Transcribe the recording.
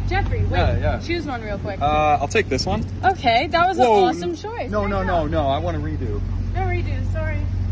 Jeffrey, wait. Yeah. Choose one real quick. I'll take this one. Okay, that was an awesome choice. No. I want to redo. No redo, sorry.